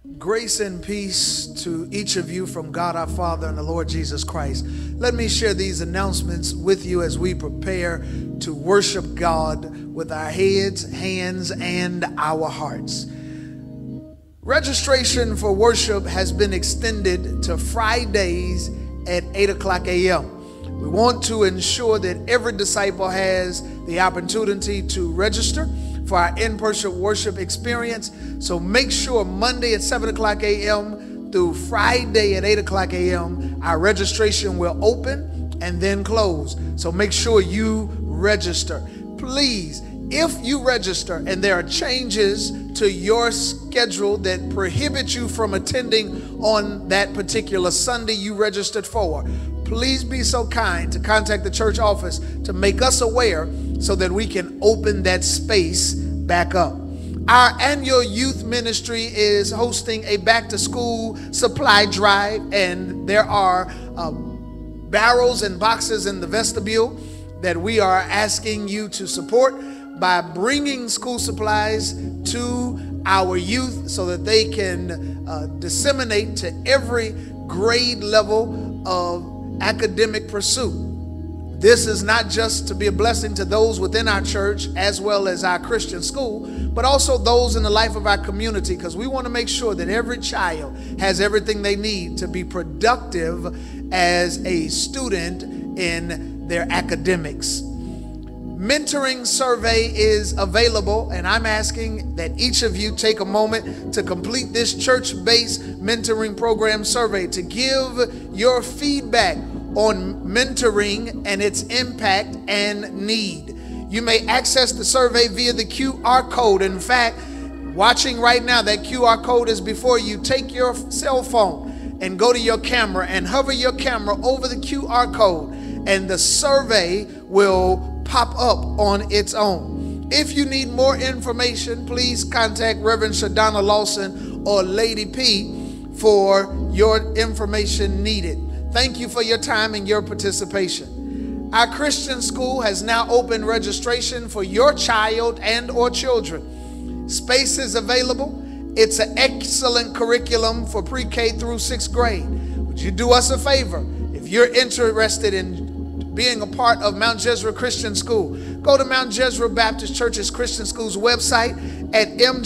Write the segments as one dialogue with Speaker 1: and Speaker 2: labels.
Speaker 1: Grace and peace to each of you from God our Father and the Lord Jesus Christ. Let me share these announcements with you as we prepare to worship God with our heads, hands, and our hearts. Registration for worship has been extended to Fridays at 8 o'clock a.m. We want to ensure that every disciple has the opportunity to register for our in-person worship experience. So make sure Monday at 7 o'clock a.m. through Friday at 8 o'clock a.m. our registration will open and then close. So make sure you register. Please, if you register and there are changes to your schedule that prohibit you from attending on that particular Sunday you registered for, please be so kind to contact the church office to make us aware so that we can open that space back up. Our annual youth ministry is hosting a back-to-school supply drive, and there are barrels and boxes in the vestibule that we are asking you to support by bringing school supplies to our youth so that they can disseminate to every grade level of academic pursuit. This is not just to be a blessing to those within our church as well as our Christian school, but also those in the life of our community, because we want to make sure that every child has everything they need to be productive as a student in their academics. Mentoring survey is available, and I'm asking that each of you take a moment to complete this church-based mentoring program survey to give your feedback on mentoring and its impact and need. You may access the survey via the QR code. In fact, watching right now, that QR code is before you. Take your cell phone and go to your camera and hover your camera over the QR code, and the survey will pop up on its own. If you need more information, please contact Reverend Shadonna Lawson or Lady P for your information needed. Thank you for your time and your participation. Our Christian school has now opened registration for your child and or children. Space is available. It's an excellent curriculum for pre-K through 6th grade. Would you do us a favor? If you're interested in being a part of Mount Jezreel Christian School, go to Mount Jezreel Baptist Church's Christian School's website at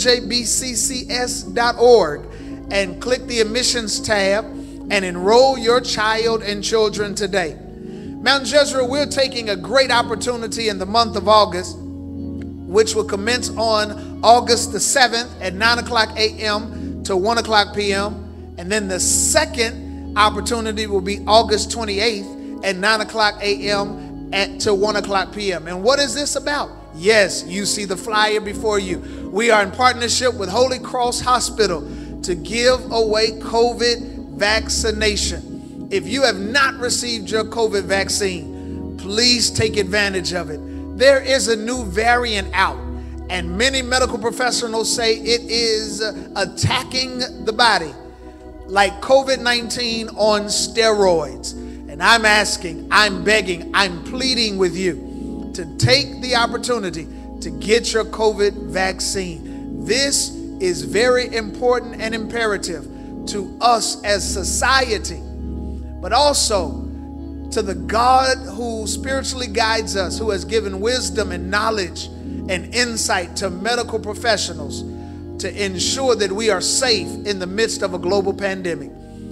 Speaker 1: mjbccs.org and click the admissions tab and enroll your child and children today. Mount Jezreel, we're taking a great opportunity in the month of August, which will commence on August the 7th at 9 o'clock a.m. to 1 o'clock p.m. And then the second opportunity will be August 28th at 9 o'clock a.m. to 1 o'clock p.m. And what is this about? Yes, you see the flyer before you. We are in partnership with Holy Cross Hospital to give away COVID vaccination. If you have not received your COVID vaccine, please take advantage of it. There is a new variant out, and many medical professionals say it is attacking the body like COVID-19 on steroids. And I'm asking, I'm begging, I'm pleading with you to take the opportunity to get your COVID vaccine. This is very important and imperative to us as society, but also to the God who spiritually guides us, who has given wisdom and knowledge and insight to medical professionals to ensure that we are safe in the midst of a global pandemic.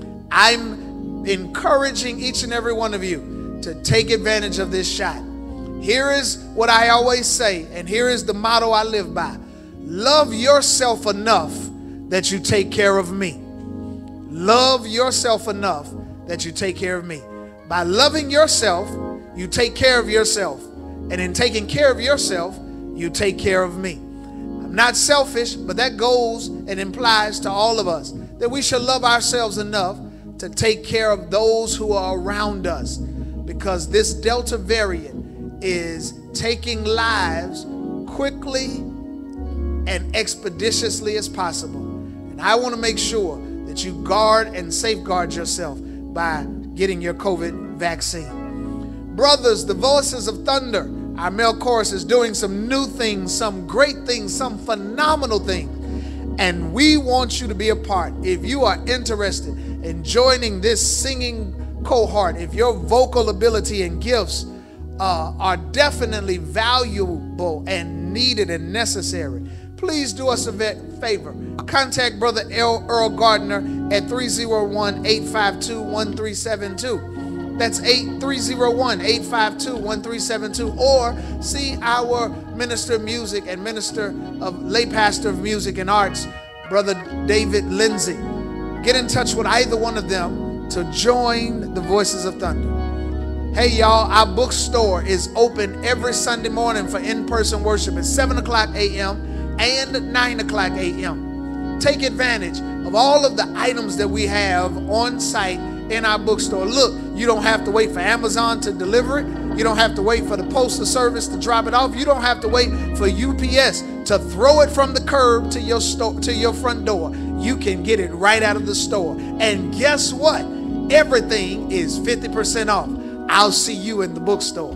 Speaker 1: I'm encouraging each and every one of you to take advantage of this shot. Here is what I always say, and here is the motto I live by. Love yourself enough that you take care of me. Love yourself enough that you take care of me. By loving yourself, you take care of yourself. And in taking care of yourself, you take care of me. I'm not selfish, but that goes and implies to all of us that we should love ourselves enough to take care of those who are around us, because this Delta variant is taking lives quickly and expeditiously as possible. And I want to make sure that you guard and safeguard yourself by getting your COVID vaccine. Brothers, the Voices of Thunder, our male chorus, is doing some new things, some great things, some phenomenal things. And we want you to be a part. If you are interested in joining this singing cohort, if your vocal ability and gifts are definitely valuable and needed and necessary, please do us a favor. Contact Brother Earl Gardner at 301-852-1372. That's 301-852-1372. Or see our minister of music and lay pastor of music and arts, Brother David Lindsay. Get in touch with either one of them to join the Voices of Thunder. Hey y'all, our bookstore is open every Sunday morning for in-person worship at 7 o'clock a.m. and 9 o'clock a.m. Take advantage of all of the items that we have on site in our bookstore. Look, you don't have to wait for Amazon to deliver it. You don't have to wait for the postal service to drop it off. You don't have to wait for UPS to throw it from the curb to your store, to your front door. You can get it right out of the store. And guess what? Everything is 50% off. I'll see you in the bookstore.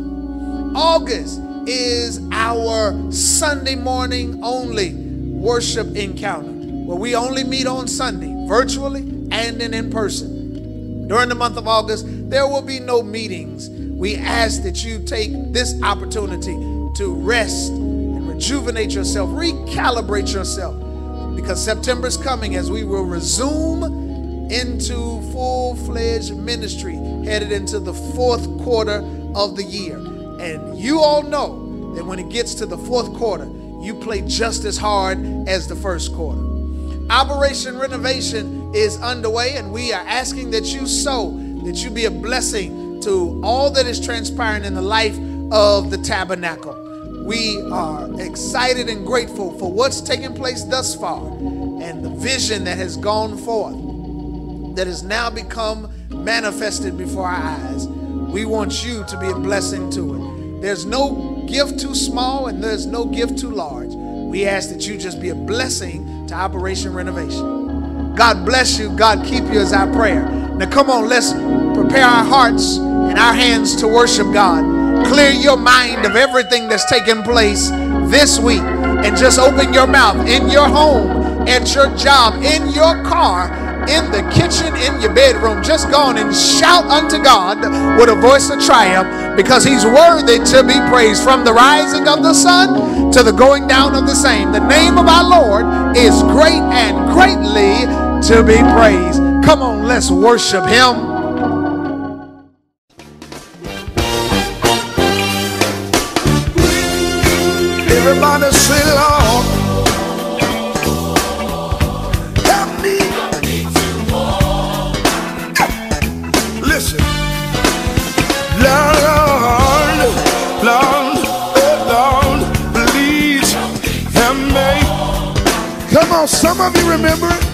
Speaker 1: August is our Sunday morning only worship encounter, where we only meet on Sunday, virtually and in person. During the month of August, there will be no meetings. We ask that you take this opportunity to rest and rejuvenate yourself, recalibrate yourself, because September is coming as we will resume into full-fledged ministry, headed into the fourth quarter of the year. And you all know that when it gets to the fourth quarter, you play just as hard as the first quarter. Operation Renovation is underway, and we are asking that you sow, that you be a blessing to all that is transpiring in the life of the tabernacle. We are excited and grateful for what's taken place thus far and the vision that has gone forth, that has now become manifested before our eyes. We want you to be a blessing to it. There's no gift too small and there's no gift too large. We ask that you just be a blessing to Operation Renovation. God bless you. God keep you is our prayer. Now come on, let's prepare our hearts and our hands to worship God. Clear your mind of everything that's taken place this week and just open your mouth in your home, at your job, in your car, in the kitchen, in your bedroom. Just go on and shout unto God with a voice of triumph, because he's worthy to be praised from the rising of the sun to the going down of the same. The name of our Lord is great and greatly to be praised. Come on, let's worship him.
Speaker 2: Everybody say, Lord, help me. Listen, Lord, please help me. Come on, some of you remember it.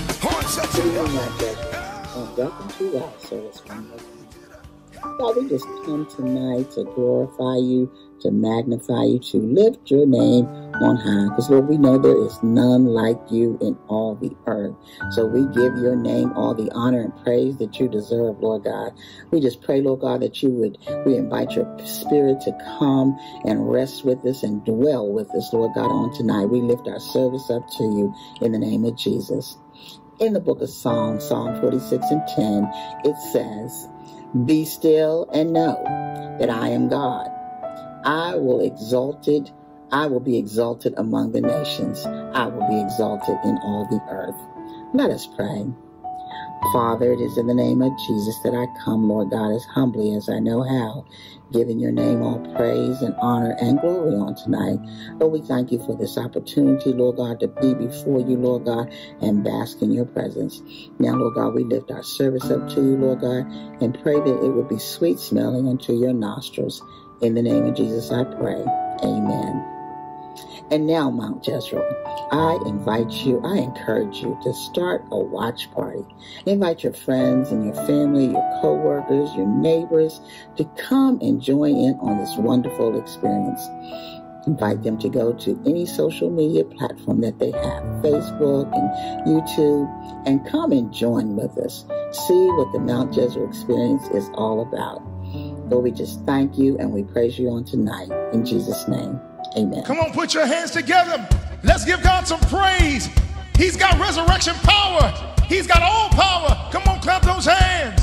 Speaker 3: Welcome to our service. God, we just come tonight to glorify you, to magnify you, to lift your name on high. Because, Lord, we know there is none like you in all the earth. So we give your name all the honor and praise that you deserve, Lord God. We just pray, Lord God, that we invite your spirit to come and rest with us and dwell with us, Lord God, on tonight. We lift our service up to you in the name of Jesus. In the book of Psalm 46 and 10, it says, "Be still and know that I am God. I will be exalted among the nations. I will be exalted in all the earth." Let us pray. Father, it is in the name of Jesus that I come, Lord God, as humbly as I know how, giving your name all praise and honor and glory on tonight. Lord, we thank you for this opportunity, Lord God, to be before you, Lord God, and bask in your presence. Now, Lord God, we lift our service up to you, Lord God, and pray that it would be sweet smelling unto your nostrils. In the name of Jesus, I pray. Amen. And now, Mount Jezreel, I encourage you to start a watch party. Invite your friends and your family, your co-workers, your neighbors to come and join in on this wonderful experience. Invite them to go to any social media platform that they have, Facebook and YouTube, and come and join with us. See what the Mount Jezreel experience is all about. Lord, we just thank you and we praise you on tonight. In Jesus' name, amen.
Speaker 2: Come on, put your hands together. Let's give God some praise. He's got resurrection power. He's got all power. Come on, clap those hands.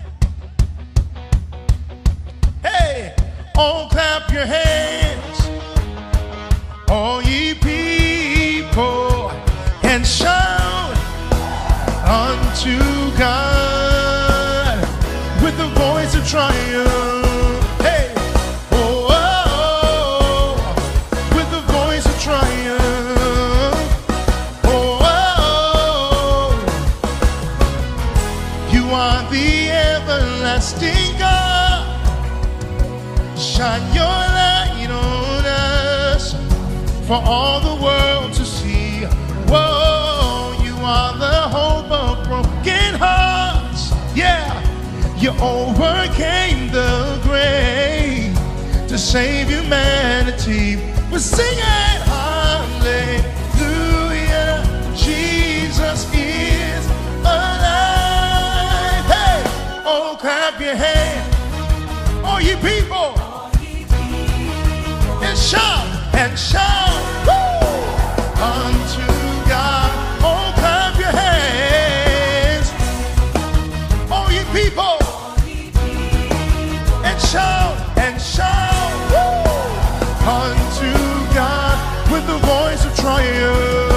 Speaker 2: Hey, oh, clap your hands, all ye people, and shout unto God with the voice of triumph. Hey, oh, oh, oh, with the voice of triumph. Oh, oh, oh, you are the everlasting God. Shine your light on us for all the world to see. Whoa, you are the hope of broken hearts. Yeah, you overcame the grave to save humanity. We're singing hallelujah, Jesus is alive. Hey, oh, clap your hands, all you people, and shout, woo, unto God. Oh, clap your hands, all you people, and shout, woo, unto God with the voice of triumph.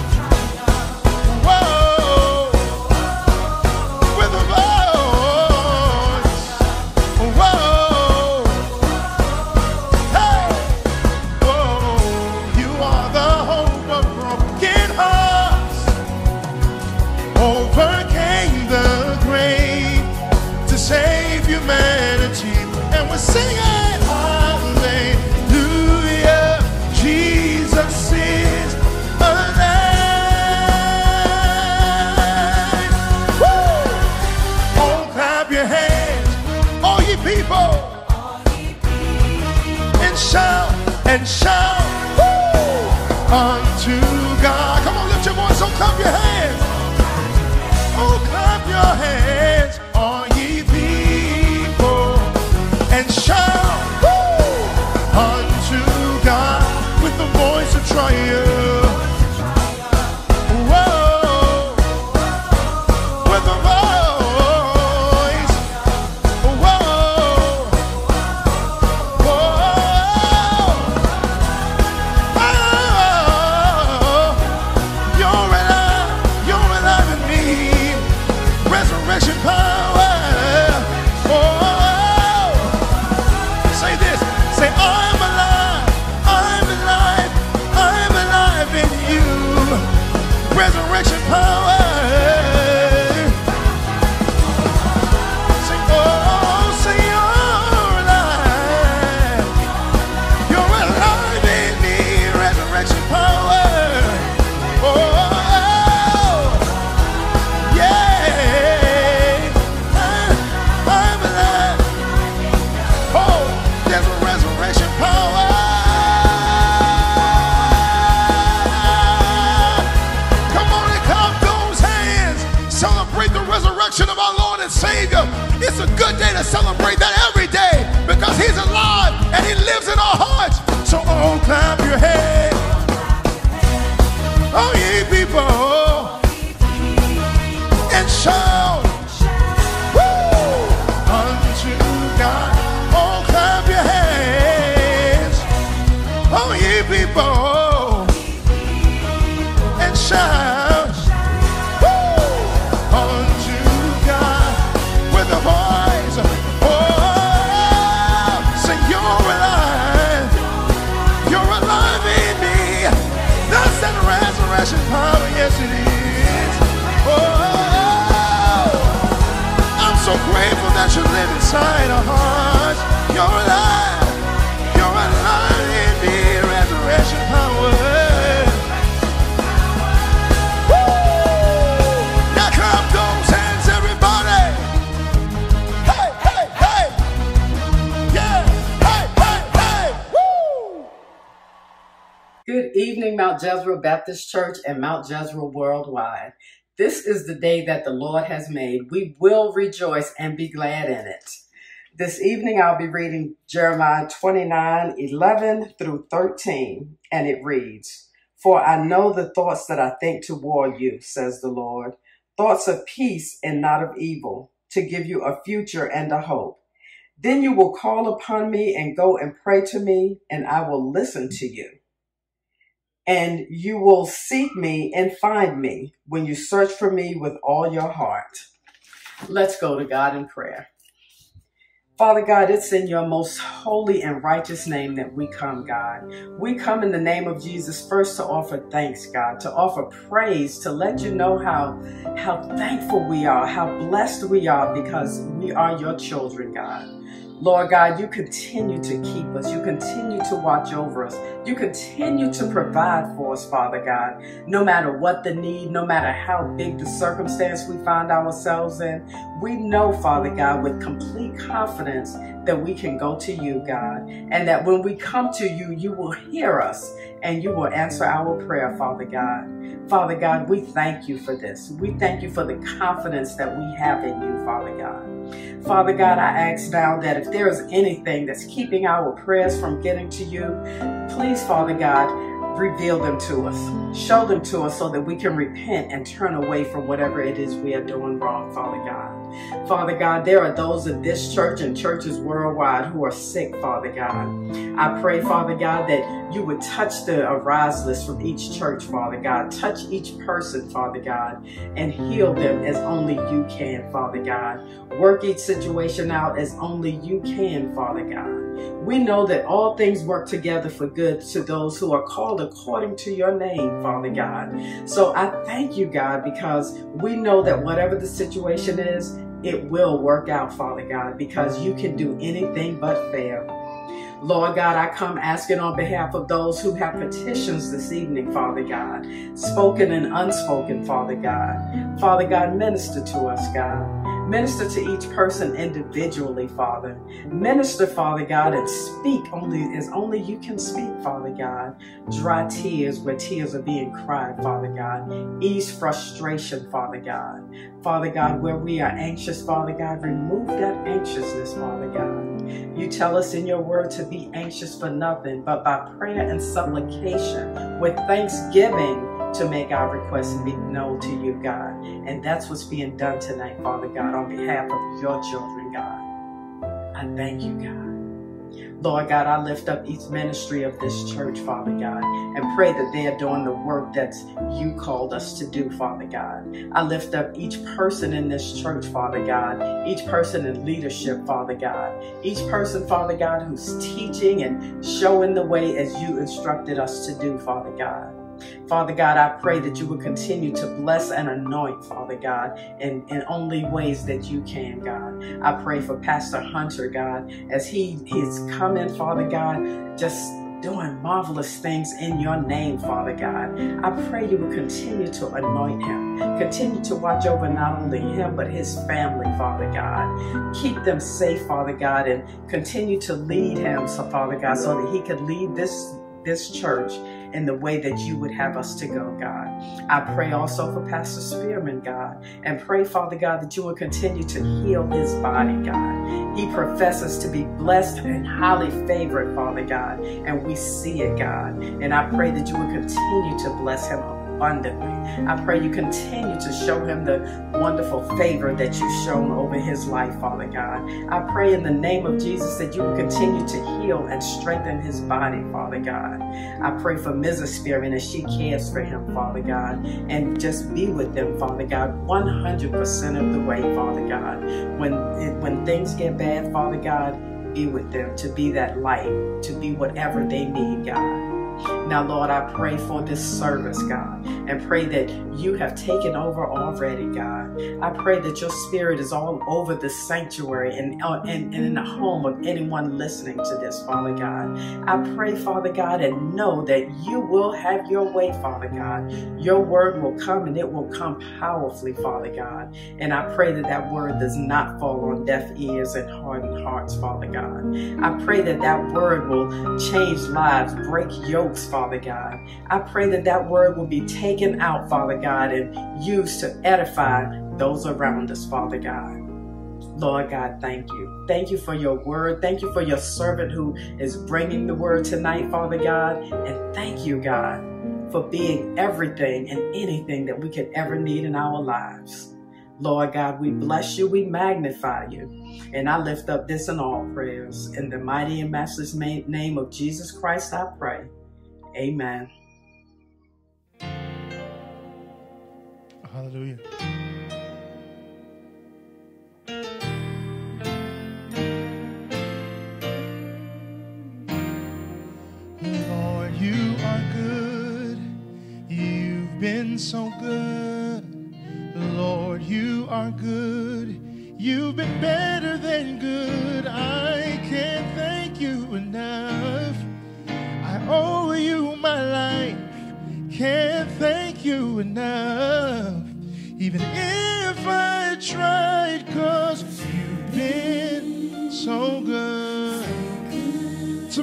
Speaker 2: Whoa, with the voice, whoa, hey, whoa, you are the hope of broken hearts, overcame the grave to save humanity, and we're singing hallelujah, Jesus is alive. Woo! Oh, clap your hands, all ye people, and shout, woo, unto God. Come on, lift your voice, so clap your hands. Oh, clap your hands, all ye people, and shout, woo, unto God with the voice of triumph. Whoa, with the voice, whoa, whoa, oh, you're alive in me, resurrection power. Oh, say this, say I'm alive in you, resurrection power. Say, oh, say you're alive in me, resurrection power. Oh, yeah, I'm alive. Oh, there's a resurrection power. Come on and clap those hands. Celebrate the resurrection of our Lord and Savior. It's a good day to celebrate that every day because He's alive and He lives in our hearts. So, oh, clap your hands, oh, ye people, and shout, woo, unto God. Oh, clap your hands, oh, ye people, and shout, woo, unto God with the voice. Oh, sing, you're alive in me. That's that resurrection power, yes it is. Oh, I'm so grateful that you live inside our hearts. You're alive in me, resurrection power. Woo! Now clap those hands, everybody. Hey, hey, hey. Yeah, hey, hey, hey. Woo!
Speaker 4: Good evening, Mount Jezreel Baptist Church and Mount Jezreel Worldwide. This is the day that the Lord has made. We will rejoice and be glad in it. This evening, I'll be reading Jeremiah 29:11 through 13, and it reads, For I know the thoughts that I think toward you, says the Lord, thoughts of peace and not of evil, to give you a future and a hope. Then you will call upon me and go and pray to me, and I will listen to you. And you will seek me and find me when you search for me with all your heart. Let's go to God in prayer. Father God, it's in your most holy and righteous name that we come, God. We come in the name of Jesus first to offer thanks, God, to offer praise, to let you know how thankful we are, how blessed we are because we are your children, God. Lord God, you continue to keep us. You continue to watch over us. You continue to provide for us, Father God. No matter what the need, no matter how big the circumstance we find ourselves in, we know, Father God, with complete confidence that we can go to you, God, and that when we come to you, you will hear us and you will answer our prayer, Father God. Father God, we thank you for this. We thank you for the confidence that we have in you, Father God. Father God, I ask now that if there is anything that's keeping our prayers from getting to you, please, Father God, reveal them to us. Show them to us so that we can repent and turn away from whatever it is we are doing wrong, Father God. Father God, there are those in this church and churches worldwide who are sick, Father God. I pray, Father God, that you would touch the arise list from each church, Father God. Touch each person, Father God, and heal them as only you can, Father God. Work each situation out as only you can, Father God. We know that all things work together for good to those who are called according to your name, Father God. So I thank you, God, because we know that whatever the situation is, it will work out, Father God, because you can do anything but fail. Lord God, I come asking on behalf of those who have petitions this evening, Father God, spoken and unspoken, Father God. Father God, minister to us, God. Minister to each person individually, Father. Minister, Father God, and speak as only you can speak, Father God. Dry tears where tears are being cried, Father God. Ease frustration, Father God. Father God, where we are anxious, Father God, remove that anxiousness, Father God. You tell us in your word to be anxious for nothing, but by prayer and supplication with thanksgiving to make our requests be known to you, God. And that's what's being done tonight, Father God, on behalf of your children, God. I thank you, God. Lord God, I lift up each ministry of this church, Father God, and pray that they are doing the work that you called us to do, Father God. I lift up each person in this church, Father God, each person in leadership, Father God, each person, Father God, who's teaching and showing the way as you instructed us to do, Father God. Father God, I pray that you will continue to bless and anoint, Father God, in only ways that you can, God. I pray for Pastor Hunter, God, as he's coming, Father God, just doing marvelous things in your name, Father God. I pray you will continue to anoint him, continue to watch over not only him, but his family, Father God. Keep them safe, Father God, and continue to lead him, so Father God, so that he could lead this church in the way that you would have us to go, God. I pray also for Pastor Spearman, God, and pray, Father God, that you will continue to heal his body, God. He professes to be blessed and highly favored, Father God, and we see it, God. And I pray that you will continue to bless him abundantly. I pray you continue to show him the wonderful favor that you've shown over his life, Father God. I pray in the name of Jesus that you will continue to heal and strengthen his body, Father God. I pray for Mrs. Spearman as she cares for him, Father God, and just be with them, Father God, 100% of the way, Father God. When things get bad, Father God, be with them, to be that light, to be whatever they need, God. Now, Lord, I pray for this service, God, and pray that you have taken over already, God. I pray that your spirit is all over this sanctuary and in the home of anyone listening to this, Father God. I pray, Father God, and know that you will have your way, Father God. Your word will come, and it will come powerfully, Father God. And I pray that that word does not fall on deaf ears and hardened hearts, Father God. I pray that that word will change lives, break yokes, Father God. I pray that that word will be taken out, Father God, and used to edify those around us, Father God. Lord God, thank you. Thank you for your word. Thank you for your servant who is bringing the word tonight, Father God. And thank you, God, for being everything and anything that we could ever need in our lives. Lord God, we bless you, we magnify you. And I lift up this and all prayers. In the mighty and matchless name of Jesus Christ, I pray. Amen.
Speaker 2: Hallelujah. Lord, you are good. You've been so good. Lord, you are good. You've been better than good. I can't thank you enough. I owe you my life. Can't thank you enough. Even if I tried, 'cause you've been so good to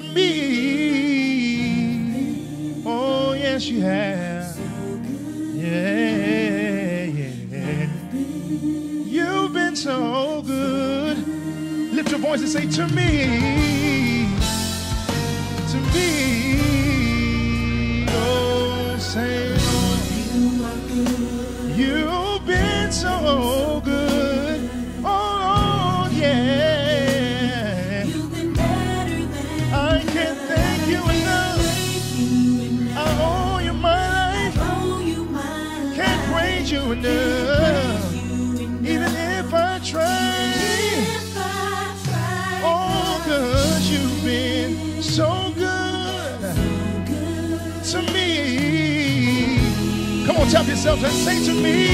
Speaker 2: me. Oh, yes, you have. Yeah, yeah. You've been so good. Lift your voice and say, to me. To me. Oh, say, Lord, you are good. You've been so good. Oh, yeah. You've been better than I can't thank you enough. I owe you my life. Can't praise you enough. Even if I try. Oh, 'cause you've been so good to me. Come on, tap yourself and say to me.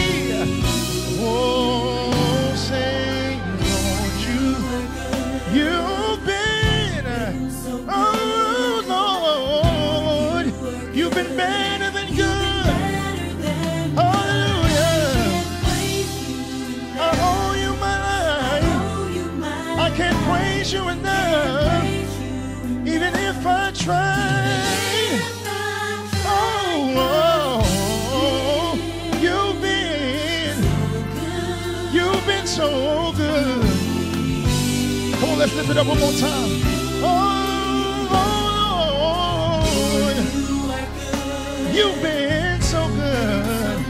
Speaker 2: Oh, say, Lord, you've been, oh, Lord, you've been better than good. Hallelujah. I owe you my life. I can't praise you enough. Even if I try. So good. Come on, let's lift it up one more time. Oh, Lord, you've been so good.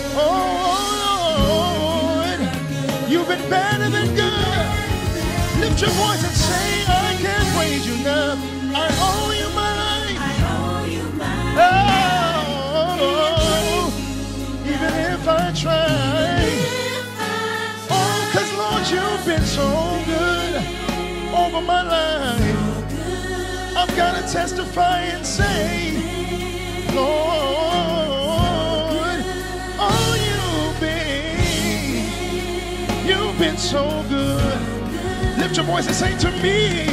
Speaker 2: Oh, Lord, you've been better than good. Lift your voice and say, I can't praise you enough. I owe you my life. Oh, even if I try. You've been so good over my life. I've got to testify and say, Lord, oh, you've been so good. Lift your voice and say to me.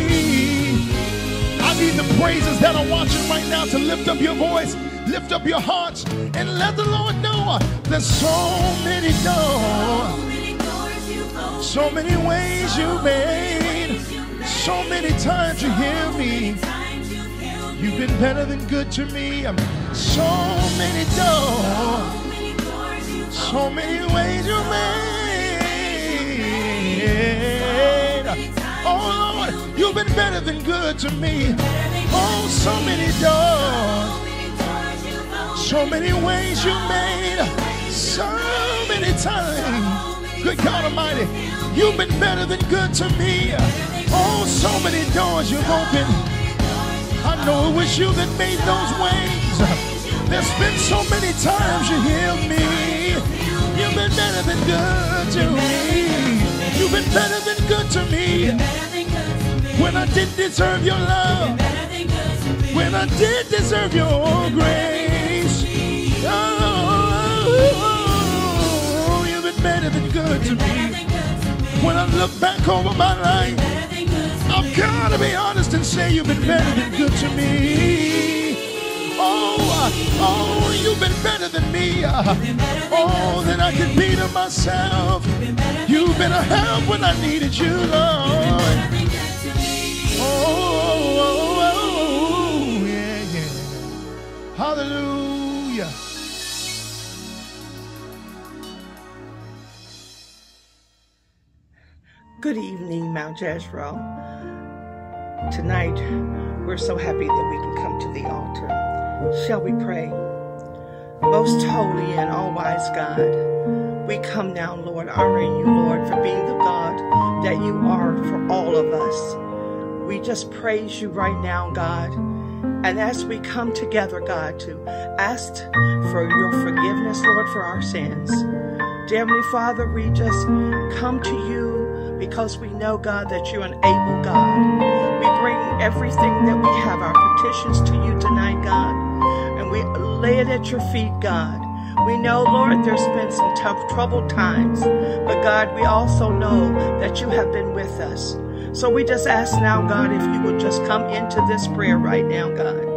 Speaker 2: I need the praises that are watching right now to lift up your voice, lift up your hearts, and let the Lord know there's so many doors. So many ways you made, so many times you hear me. You've been better than good to me. So many doors, so many ways you made. Oh Lord, you've been better than good to me. Oh, so many doors, so many ways you made, so many times. Good God Almighty, you've been better than good to me. Oh, so many doors you've opened. I know it was you that made those ways. There's been so many times you healed me. You've been better than good to me. You've been better than good to me. When I didn't deserve your love. When I did deserve your grace. Oh, you've been better than good to me. When I look back over my life, I've got to be honest and say you've been better than good to me. Oh, you've been better than me. Oh, than I could be to myself. You've been a help when I needed you, Lord. Oh, yeah, yeah. Hallelujah.
Speaker 5: Good evening, Mount Jezreel. Tonight, we're so happy that we can come to the altar. Shall we pray? Most holy and all-wise God, we come now, Lord, honoring you, Lord, for being the God that you are for all of us. We just praise you right now, God. And as we come together, God, to ask for your forgiveness, Lord, for our sins. Dear Heavenly Father, we just come to you because we know, God, that you're an able God. We bring everything that we have, our petitions, to you tonight, God. And we lay it at your feet, God. We know, Lord, there's been some tough, troubled times. But God, we also know that you have been with us. So we just ask now, God, if you would just come into this prayer right now,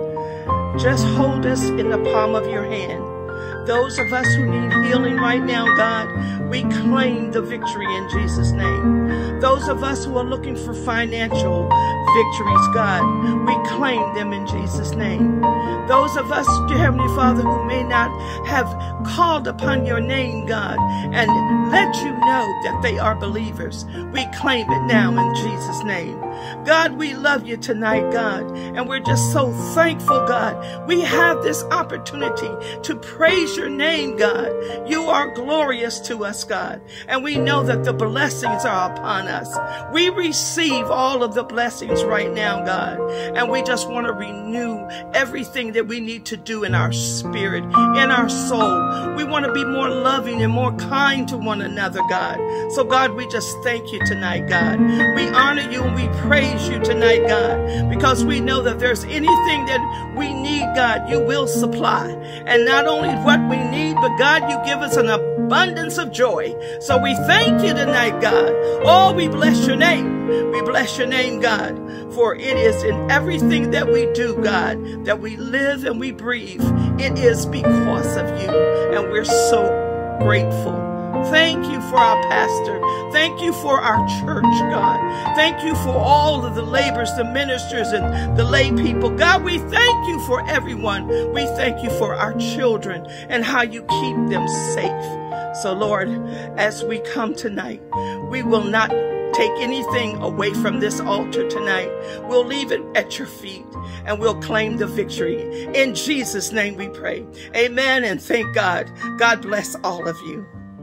Speaker 5: God. Just hold us in the palm of your hand. Those of us who need healing right now, God, we claim the victory in Jesus' name. Those of us who are looking for financial victories, God, we claim them in Jesus' name. Those of us, dear Heavenly Father, who may not have called upon your name, God, and let you know that they are believers, we claim it now in Jesus' name. God, we love you tonight, God, and we're just so thankful, God. We have this opportunity to praise your name, God. You are glorious to us, God, and we know that the blessings are upon us. We receive all of the blessings right now, God, and we just want to renew everything that we need to do in our spirit, in our soul. We want to be more loving and more kind to one another, God. So, God, we just thank you tonight, God. We honor you and we praise you tonight, God, because we know that there's anything that we need, God, you will supply. And not only what we need, but God, you give us an abundance of joy. So we thank you tonight, God. Oh, we bless your name. We bless your name, God, for it is in everything that we do, God, that we live and we breathe. It is because of you, and we're so grateful. Thank you for our pastor. Thank you for our church, God. Thank you for all of the laborers, the ministers, and the lay people. God, we thank you for everyone. We thank you for our children and how you keep them safe. So, Lord, as we come tonight, we will not take anything away from this altar tonight. We'll leave it at your feet and we'll claim the victory. In Jesus' name we pray. Amen, and thank God. God bless all of you.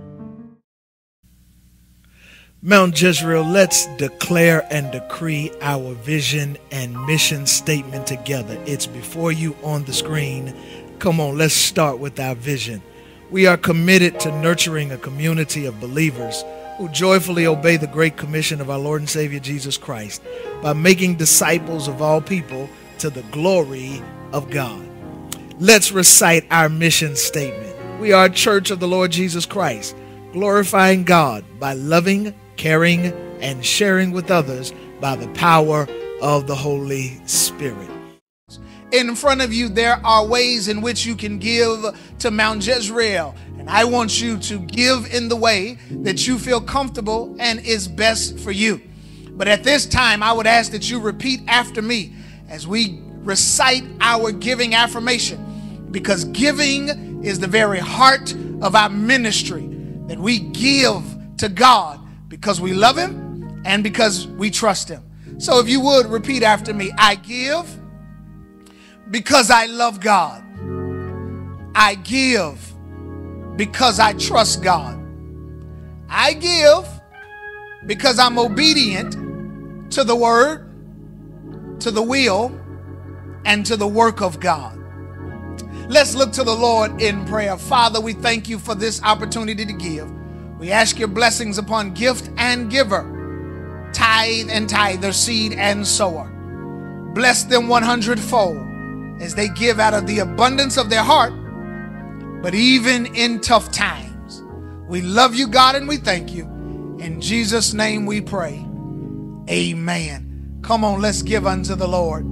Speaker 1: Mount Jezreel, let's declare and decree our vision and mission statement together. It's before you on the screen. Come on, let's start with our vision. We are committed to nurturing a community of believers who joyfully obey the great commission of our Lord and Savior Jesus Christ by making disciples of all people to the glory of God. Let's recite our mission statement. We are a church of the Lord Jesus Christ, glorifying God by loving, caring, and sharing with others by the power of the Holy Spirit. In front of you, there are ways in which you can give to Mount Jezreel. And I want you to give in the way that you feel comfortable and is best for you. But at this time, I would ask that you repeat after me as we recite our giving affirmation, because giving is the very heart of our ministry, that we give to God because we love him and because we trust him. So if you would repeat after me. I give because I love God. I give because I trust God. I give because I'm obedient to the word, to the will, and to the work of God. Let's look to the Lord in prayer. Father, we thank you for this opportunity to give. We ask your blessings upon gift and giver, tithe and tither, seed and sower. Bless them 100-fold as they give out of the abundance of their heart, but even in tough times. We love you, God, and we thank you. In Jesus' name we pray. Amen. Come on, let's give unto the Lord.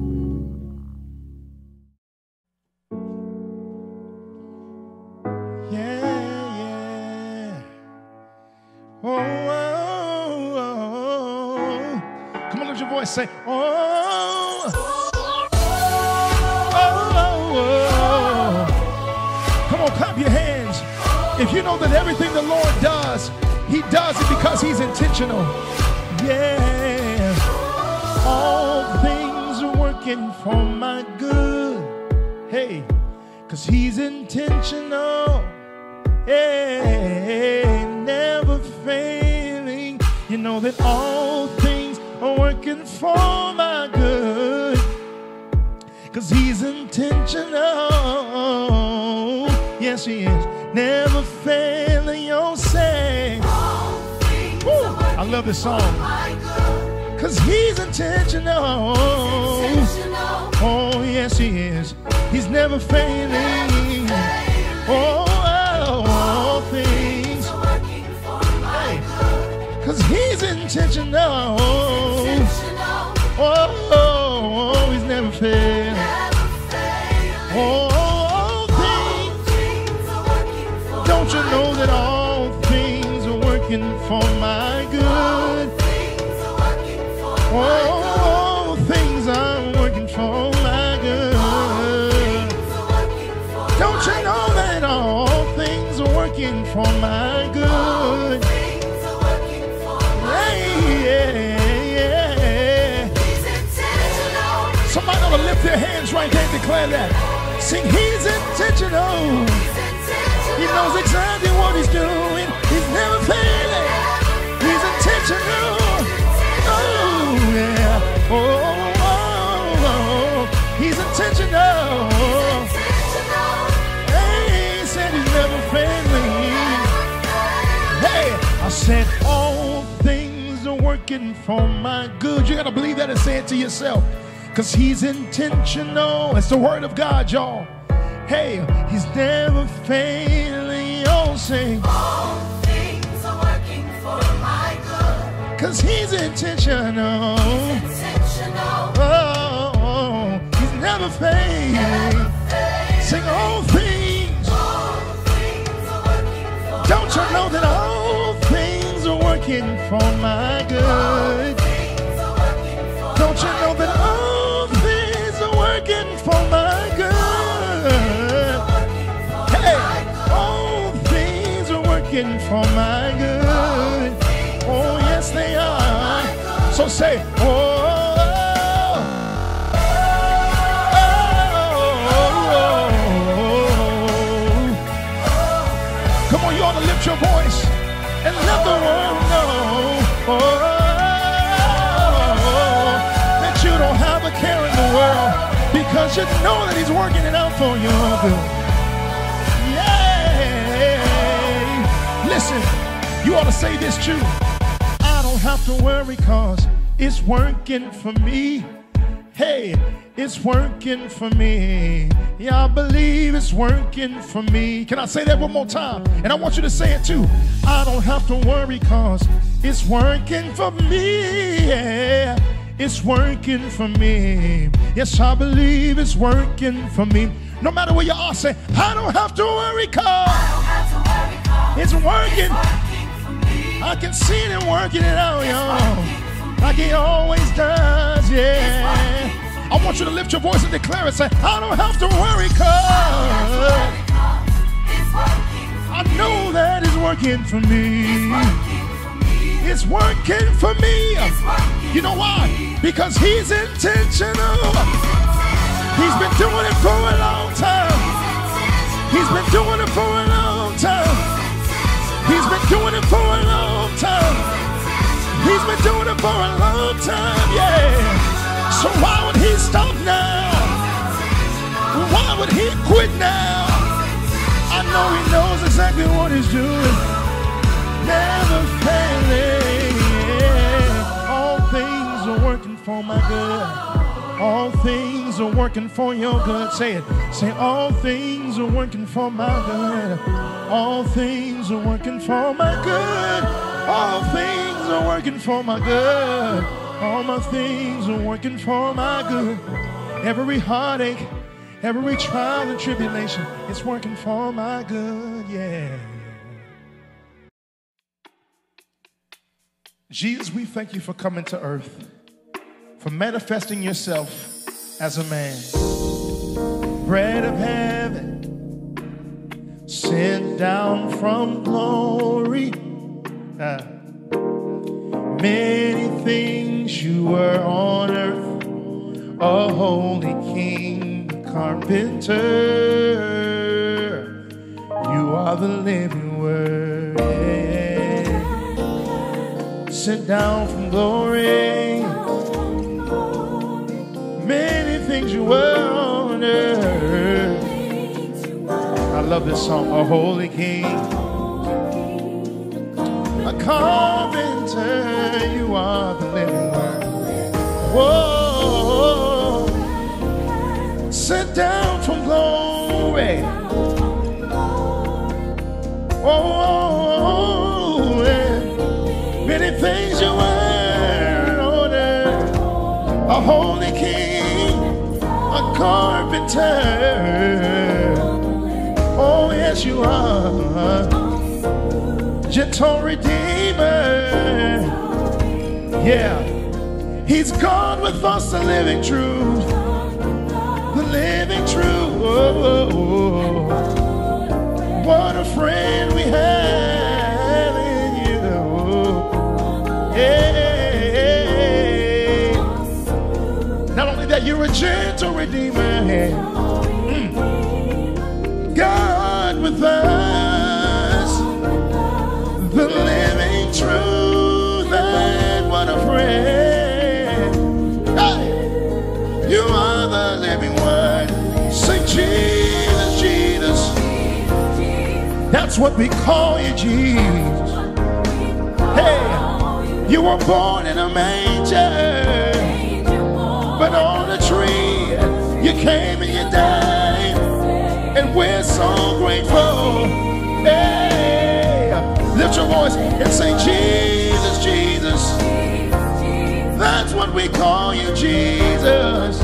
Speaker 2: Say, oh, oh, oh, oh. Come on, clap your hands. If you know that everything the Lord does, he does it because he's intentional. Yeah. All things are working for my good. Hey, 'cause he's intentional, yeah, never failing. You know that all things are working for my good, 'cause he's intentional. Yes, he is. Never failing, you'll say. I love this song. 'Cause he's intentional. Oh, yes, he is. He's never failing. Oh, all things. Hey. 'Cause he's intentional. Oh, he's never failing. All things. Don't you know that all things are working for my good? All things are working for my good. Don't you know that all things are working for my good? Somebody ought to lift their hands right there and declare that. Sing, he's intentional. He knows exactly what he's doing. He's never failing. He's intentional. Oh, yeah. Oh, he's intentional. Hey, he said he's never failing. Hey, I said all things are working for my good. You got to believe that and say it to yourself. 'Cause he's intentional. It's the word of God, y'all. Hey, he's never failing. Oh, say
Speaker 6: all things are working for my good.
Speaker 2: 'Cause he's intentional. Oh, he's never failing. Sing all things. Don't you know that all things are working for my good? Don't you know that all things are working for my good? Hey, all things are working for my good. Oh, yes, they are. So say, oh. Come on, you ought to lift your voice and let the world know that you don't have a care in the world, because you know that he's working it out for your good. Yay! Listen, you ought to say this too. I don't have to worry 'cause it's working for me. Hey, it's working for me. Yeah, I believe it's working for me. Can I say that one more time? And I want you to say it too. I don't have to worry 'cause it's working for me. Yeah, it's working for me. Yes, I believe it's working for me. No matter where you are, say, I don't have to worry 'cause it's working. I can see it and working it out, y'all. Like he always does, yeah. I want you to lift your voice and declare it. Say, I don't have to worry 'cause I know that it's working for me. It's working for me. You know why? Because he's intentional. He's been doing it for a long time. He's been doing it for a long time. He's been doing it for a long time. He's been doing it for a long time, yeah. So why would he stop now? Why would he quit now? I know he knows exactly what he's doing. Never failing, yeah. All things are working for my good. All things are working for your good. Say it. Say, all things are working for my good. All things are working for my good. All things are working for my good. All my things are working for my good. Every heartache, every trial and tribulation, it's working for my good, yeah. Jesus, we thank you for coming to earth, for manifesting yourself as a man. Bread of heaven, sent down from glory. Many things you were on earth, a holy king, carpenter. are the living word. Sent down from glory. Many things you were on earth. I love this song. A holy king, a carpenter, you are the living word. Whoa, sent down from glory. Oh, many things you were on earth. A holy king, a carpenter. Oh, yes, you are. Gentle Redeemer. Yeah, He's God with us, the living truth. The living truth. Oh, what a friend we have in you. Hey. Not only that, you're a gentle Redeemer. God with us, the living truth, and what a friend. Hey. You are the living word. Say Jesus, Jesus. That's what we call you, Jesus. Hey, you were born in a manger, but on a tree you came and you died, and we're so grateful. Hey, lift your voice and say Jesus, Jesus. That's what we call you, Jesus.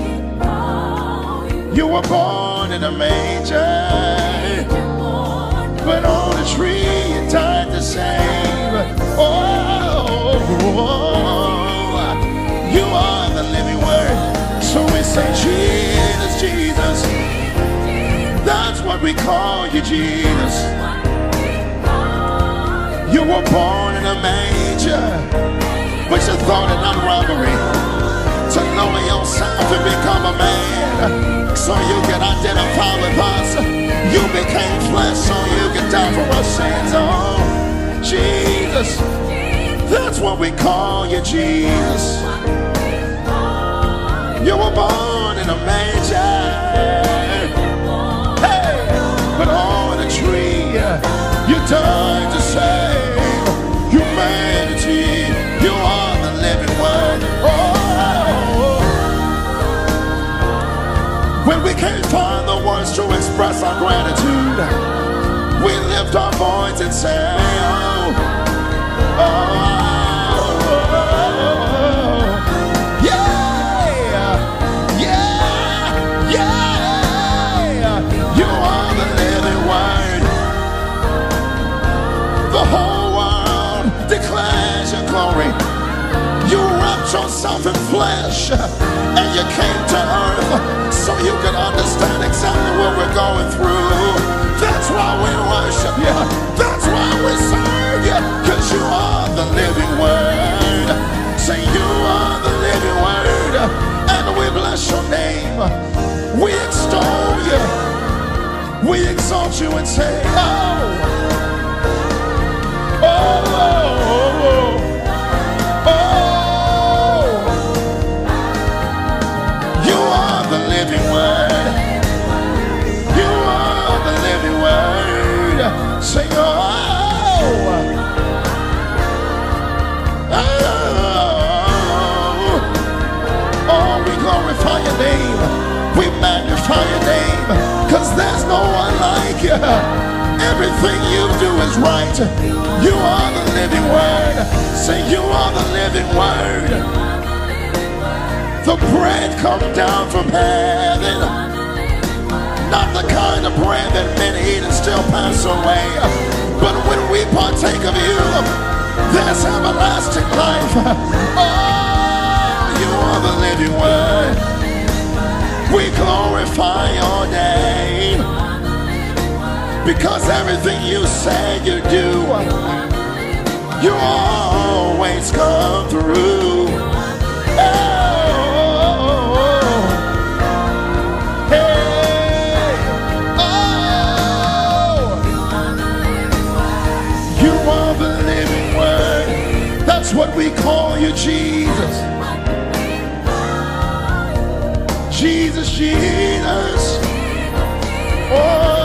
Speaker 2: You were born in a manger, but on a tree you died to save. Oh, you are the living word. So we say Jesus, Jesus. That's what we call you, Jesus. You were born in a manger, but you thought it not robbery to lower yourself and become a man, so you can identify with us. You became flesh so you can die for our sins. Oh, Jesus, that's what we call you, Jesus. You were born in a manger, hey, but on a tree you died to save humanity. You are the living word. Oh, when we can't find the words to express our gratitude, we lift our voice and say, oh, oh, yeah, yeah, yeah. You are the living word. The whole world declares your glory. You wrapped yourself in flesh and you came to earth so you can understand exactly what we're going through. That's why we worship you. That's why we serve you. Because you are the living word. Say you are the living word. And we bless your name. We extol you. We exalt you and say, oh, oh, oh, oh, oh. You are the living word. You are the living word. Say, oh, oh, oh, we glorify your name. We magnify your name, because there's no one like you. Everything you do is right. You are the living word. Say you are the living word. The bread comes down from heaven, not the kind of bread that men eat and still pass away, but when we partake of you, there's everlasting life. Oh, you are the living word. We glorify your name, because everything you say you do, you always come through. Oh, hey, oh, you, Jesus. Jesus, Jesus. Oh,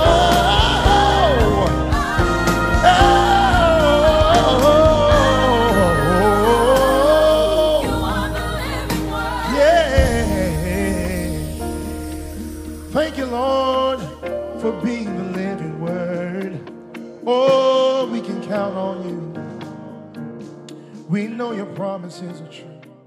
Speaker 2: yeah. Thank you, Lord, for being the living word. Oh, we can count on you. We know your promises are true.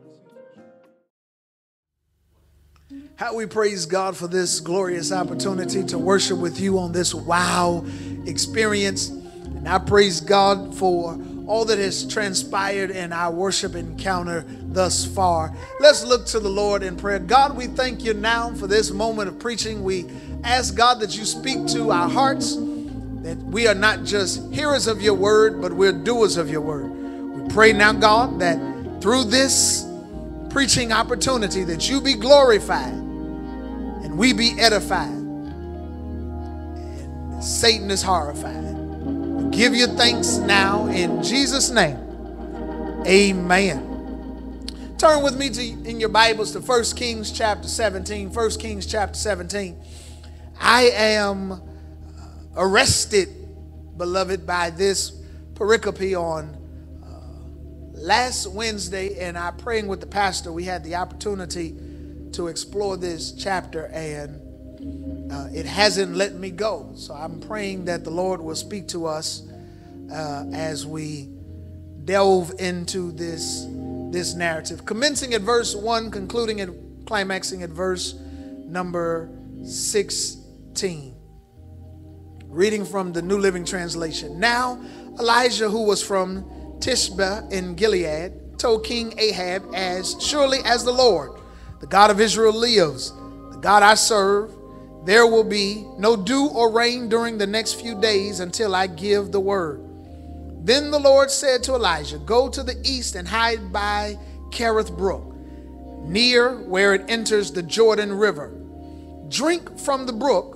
Speaker 1: How we praise God for this glorious opportunity to worship with you on this wow experience. And I praise God for all that has transpired in our worship encounter thus far. Let's look to the Lord in prayer. God, we thank you now for this moment of preaching. We ask, God, that you speak to our hearts, that we are not just hearers of your word, but we're doers of your word. We pray now, God, that through this preaching opportunity that you be glorified and we be edified and Satan is horrified. We give you thanks now in Jesus' name. Amen. Turn with me in your Bibles to 1 Kings chapter 17. 1 Kings chapter 17. I am arrested, beloved, by this pericope on last Wednesday, and I praying with the pastor. We had the opportunity to explore this chapter, and it hasn't let me go. So I'm praying that the Lord will speak to us as we delve into this narrative, commencing at verse 1, concluding and climaxing at verse number 16. Reading from the New Living Translation. Now Elijah, who was from Tishbe in Gilead, told King Ahab, as surely as the Lord, the God of Israel lives, the God I serve, there will be no dew or rain during the next few days until I give the word. Then the Lord said to Elijah, go to the east and hide by Kerith Brook, near where it enters the Jordan River. Drink from the brook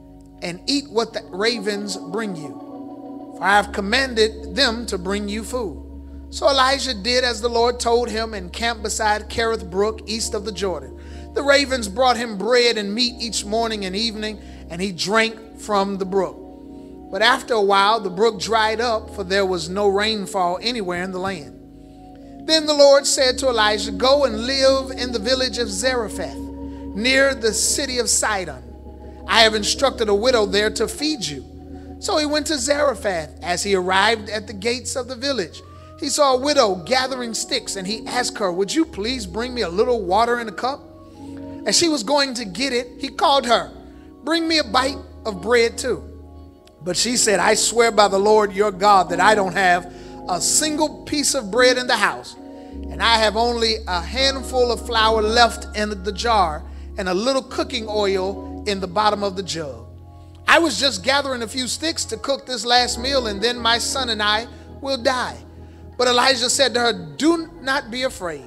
Speaker 1: and eat what the ravens bring you. For I have commanded them to bring you food. So Elijah did as the Lord told him and camped beside Kerith Brook, east of the Jordan. The ravens brought him bread and meat each morning and evening, and he drank from the brook. But after a while, the brook dried up, for there was no rainfall anywhere in the land. Then the Lord said to Elijah, go and live in the village of Zarephath, near the city of Sidon. I have instructed a widow there to feed you. So he went to Zarephath. As he arrived at the gates of the village, he saw a widow gathering sticks, and he asked her, would you please bring me a little water in a cup? As she was going to get it, he called her, bring me a bite of bread too. But she said, I swear by the Lord your God that I don't have a single piece of bread in the house, and I have only a handful of flour left in the jar and a little cooking oil in the bottom of the jug. I was just gathering a few sticks to cook this last meal, and then my son and I will die. But Elijah said to her, do not be afraid.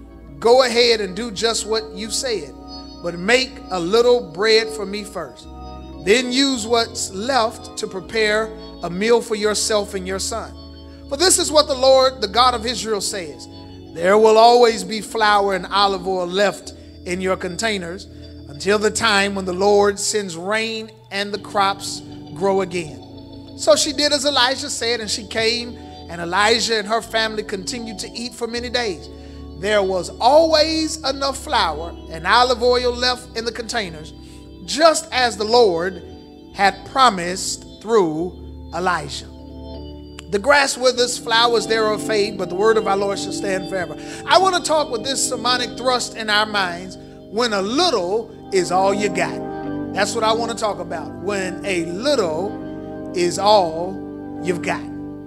Speaker 1: Go ahead and do just what you said, but make a little bread for me first. Then use what's left to prepare a meal for yourself and your son. For this is what the Lord, the God of Israel, says. There will always be flour and olive oil left in your containers until the time when the Lord sends rain and the crops grow again. So she did as Elijah said, and she came, and Elijah and her family continued to eat for many days. There was always enough flour and olive oil left in the containers, just as the Lord had promised through Elijah. The grass withers, flowers thereof fade, but the word of our Lord shall stand forever. I want to talk with this sermonic thrust in our minds, when a little is all you got. That's what I want to talk about. When a little is all you've got.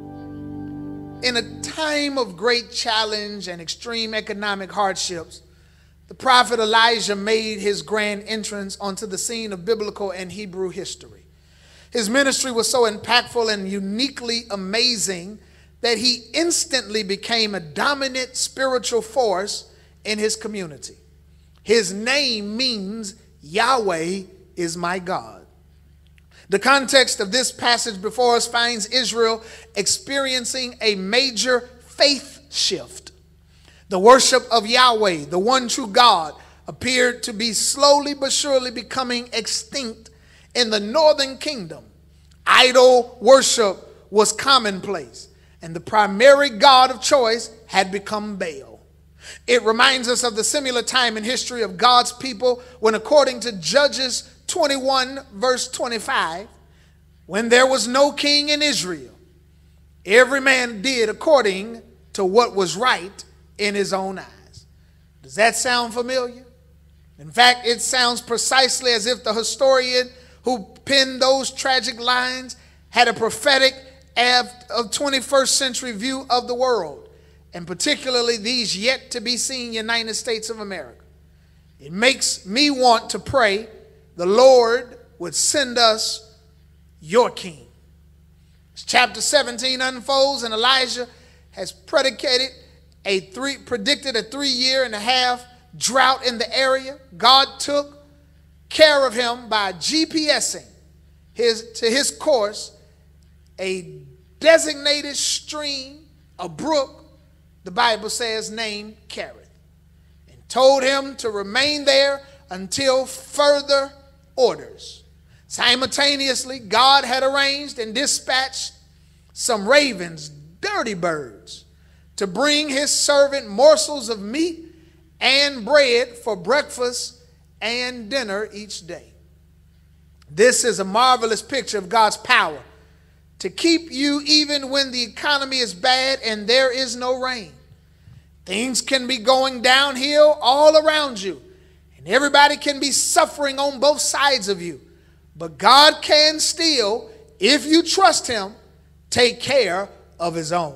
Speaker 1: In a time of great challenge and extreme economic hardships, the prophet Elijah made his grand entrance onto the scene of biblical and Hebrew history. His ministry was so impactful and uniquely amazing that he instantly became a dominant spiritual force in his community. His name means Yahweh is my God. The context of this passage before us finds Israel experiencing a major faith shift. The worship of Yahweh, the one true God, appeared to be slowly but surely becoming extinct in the northern kingdom. Idol worship was commonplace, and the primary god of choice had become Baal. It reminds us of the similar time in history of God's people when, according to Judges 21 verse 25, when there was no king in Israel, every man did according to what was right in his own eyes. Does that sound familiar? In fact, it sounds precisely as if the historian who penned those tragic lines had a prophetic of 21st century view of the world, and particularly these yet to be seen United States of America. It makes me want to pray the Lord would send us your king. As chapter 17 unfolds, and Elijah has predicted a 3.5-year drought in the area, God took care of him by GPSing to his course a designated stream, a brook, the Bible says, named Kerith, and told him to remain there until further orders. Simultaneously, God had arranged and dispatched some ravens, dirty birds, to bring his servant morsels of meat and bread for breakfast and dinner each day. This is a marvelous picture of God's power to keep you even when the economy is bad and there is no rain. Things can be going downhill all around you, and everybody can be suffering on both sides of you. But God can still, if you trust him, take care of his own.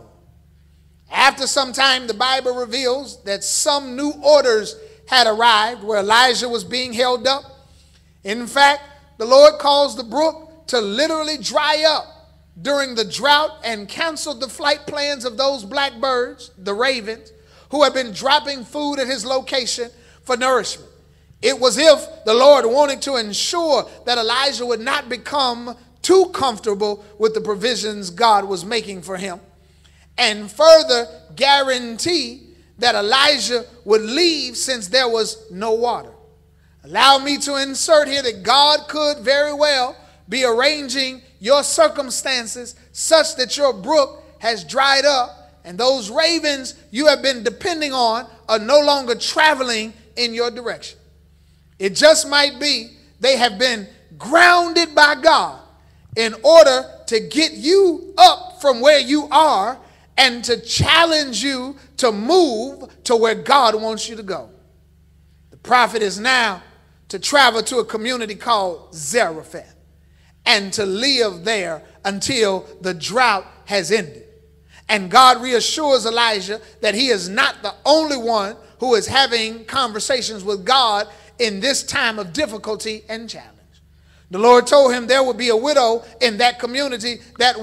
Speaker 1: After some time, the Bible reveals that some new orders had arrived where Elijah was being held up. In fact, the Lord caused the brook to literally dry up during the drought and canceled the flight plans of those blackbirds, the ravens, who had been dropping food at his location for nourishment. It was as if the Lord wanted to ensure that Elijah would not become too comfortable with the provisions God was making for him, and further guarantee that Elijah would leave since there was no water. Allow me to insert here that God could very well be arranging your circumstances such that your brook has dried up and those ravens you have been depending on are no longer traveling in your direction. It just might be they have been grounded by God in order to get you up from where you are and to challenge you to move to where God wants you to go. The prophet is now to travel to a community called Zarephath and to live there until the drought has ended. And God reassures Elijah that he is not the only one who is having conversations with God in this time of difficulty and challenge. The Lord told him there would be a widow in that community that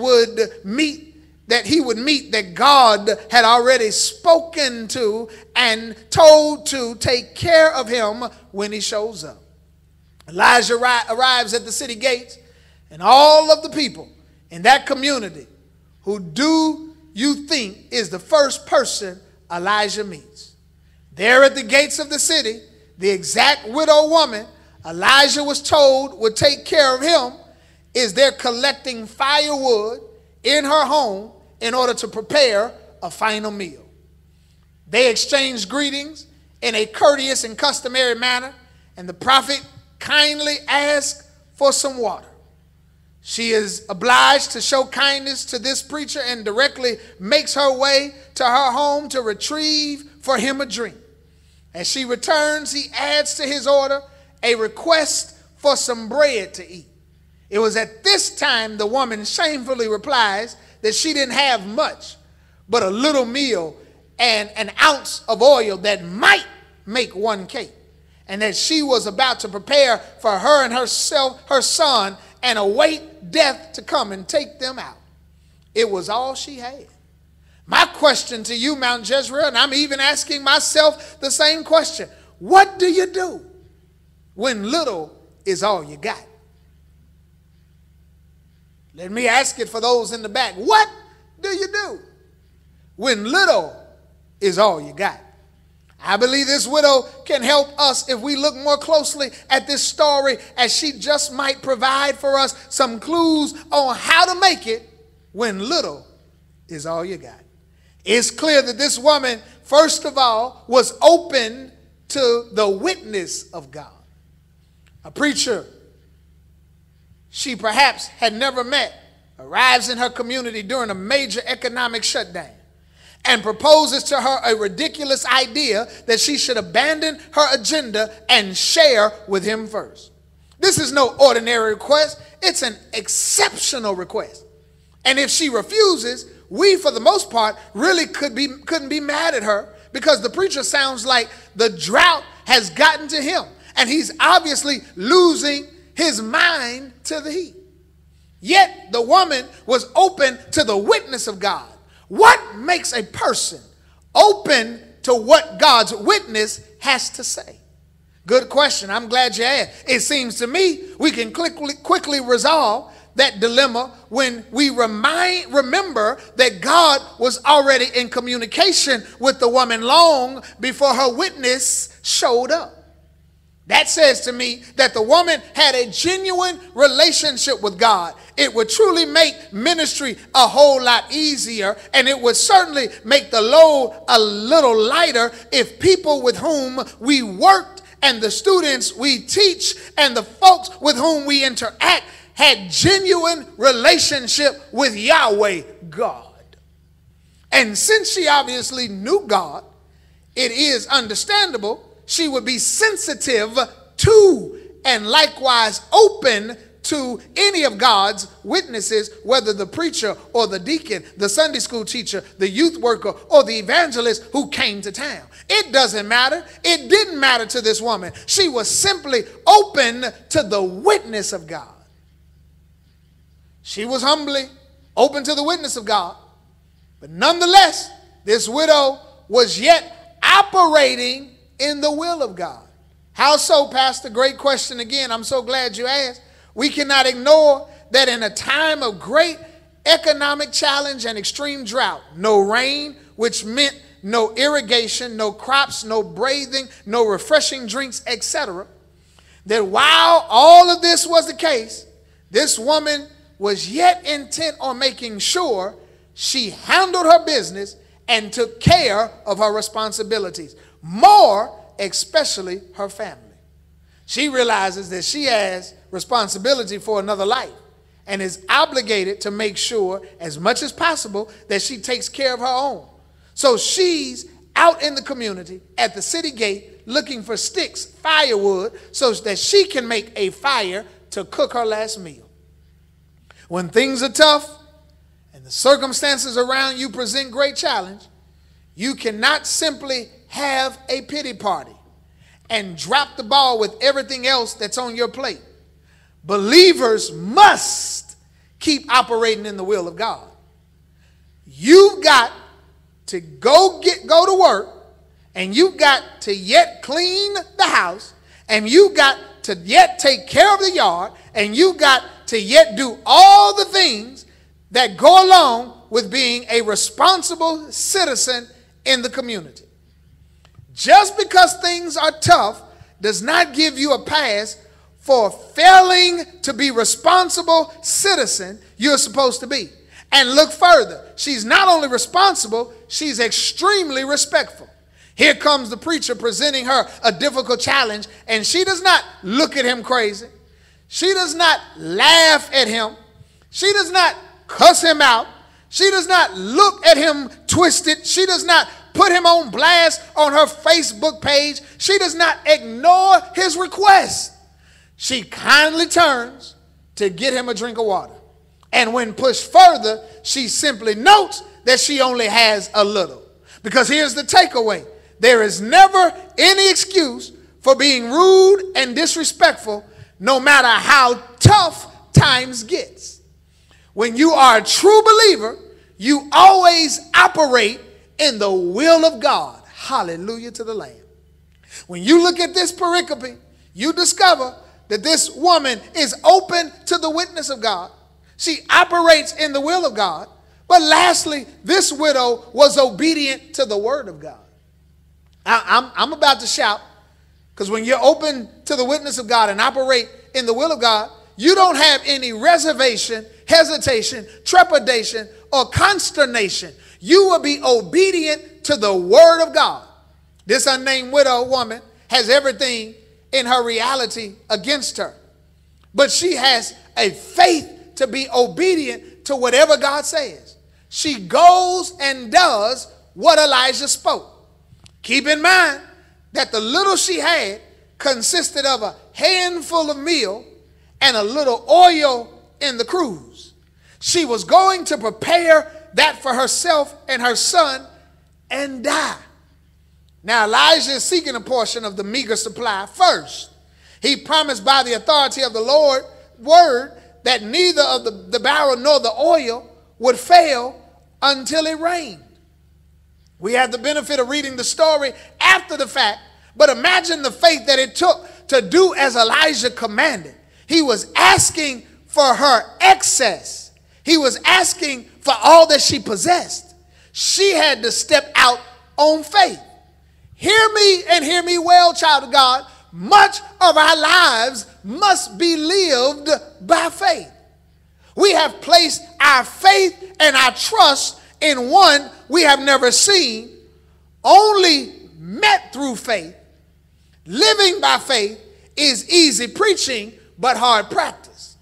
Speaker 1: he would meet, that God had already spoken to and told to take care of him when he shows up. Elijah arrives at the city gates, and all of the people in that community, who do you think is the first person Elijah meets? There at the gates of the city, the exact widow woman Elijah was told would take care of him is there collecting firewood in her home in order to prepare a final meal. They exchanged greetings in a courteous and customary manner, and the prophet kindly asked for some water. She is obliged to show kindness to this preacher and directly makes her way to her home to retrieve for him a drink. As she returns, he adds to his order a request for some bread to eat. It was at this time the woman shamefully replies that she didn't have much, but a little meal and an ounce of oil that might make one cake, and that she was about to prepare for her and her son and await death to come and take them out. It was all she had. My question to you, Mount Jezreel, and I'm even asking myself the same question: what do you do when little is all you got? Let me ask it for those in the back. What do you do when little is all you got? I believe this widow can help us if we look more closely at this story, as she just might provide for us some clues on how to make it when little is all you got. It's clear that this woman, first of all, was open to the witness of God. A preacher she perhaps had never met arrives in her community during a major economic shutdown and proposes to her a ridiculous idea that she should abandon her agenda and share with him first. This is no ordinary request. It's an exceptional request. And if she refuses, we, for the most part, really couldn't be mad at her, because the preacher sounds like the drought has gotten to him and he's obviously losing his mind to the heat. Yet the woman was open to the witness of God. What makes a person open to what God's witness has to say? Good question. I'm glad you asked. It seems to me we can quickly resolve that dilemma when we remember that God was already in communication with the woman long before her witness showed up. That says to me that the woman had a genuine relationship with God. It would truly make ministry a whole lot easier, and it would certainly make the load a little lighter if people with whom we worked and the students we teach and the folks with whom we interact had genuine relationship with Yahweh God. And since she obviously knew God, it is understandable she would be sensitive to and likewise open to any of God's witnesses, whether the preacher or the deacon, the Sunday school teacher, the youth worker, or the evangelist who came to town. It doesn't matter. It didn't matter to this woman. She was simply open to the witness of God. She was humbly open to the witness of God. But nonetheless, this widow was yet operating in the will of God. How so, Pastor? Great question again. I'm so glad you asked. We cannot ignore that in a time of great economic challenge and extreme drought, no rain, which meant no irrigation, no crops, no bathing, no refreshing drinks, etc., that while all of this was the case, this woman was yet intent on making sure she handled her business and took care of her responsibilities, more especially her family. She realizes that she has responsibility for another life and is obligated to make sure as much as possible that she takes care of her own. So she's out in the community at the city gate looking for sticks, firewood, so that she can make a fire to cook her last meal. When things are tough and the circumstances around you present great challenge, you cannot simply have a pity party and drop the ball with everything else that's on your plate. Believers must keep operating in the will of God. You've got to go to work, and you've got to yet clean the house, and you've got to yet take care of the yard, and you've got to yet do all the things that go along with being a responsible citizen in the community. Just because things are tough does not give you a pass for failing to be responsible citizen you're supposed to be. And look further. She's not only responsible, she's extremely respectful. Here comes the preacher presenting her a difficult challenge, and she does not look at him crazy. She does not laugh at him. She does not cuss him out. She does not look at him twisted. She does not put him on blast on her Facebook page. She does not ignore his request. She kindly turns to get him a drink of water. And when pushed further, she simply notes that she only has a little. Because here's the takeaway. There is never any excuse for being rude and disrespectful, no matter how tough times gets. When you are a true believer, you always operate in the will of God. Hallelujah to the Lamb. When you look at this pericope, you discover that this woman is open to the witness of God. She operates in the will of God. But lastly, this widow was obedient to the word of God. I'm about to shout, because when you're open to the witness of God and operate in the will of God, you don't have any reservation, hesitation, trepidation, or consternation. You will be obedient to the word of God. This unnamed widow woman has everything in her reality against her, but she has a faith to be obedient to whatever God says. She goes and does what Elijah spoke. Keep in mind that the little she had consisted of a handful of meal and a little oil in the cruse. She was going to prepare that for herself and her son and die. Now Elijah is seeking a portion of the meager supply first. He promised by the authority of the Lord word that neither of the barrel nor the oil would fail until it rained. We have the benefit of reading the story after the fact, but imagine the faith that it took to do as Elijah commanded. He was asking for her excess. He was asking for all that she possessed. She had to step out on faith. Hear me and hear me well, child of God. Much of our lives must be lived by faith. We have placed our faith and our trust in one we have never seen, only met through faith. Living by faith is easy preaching, but hard practice.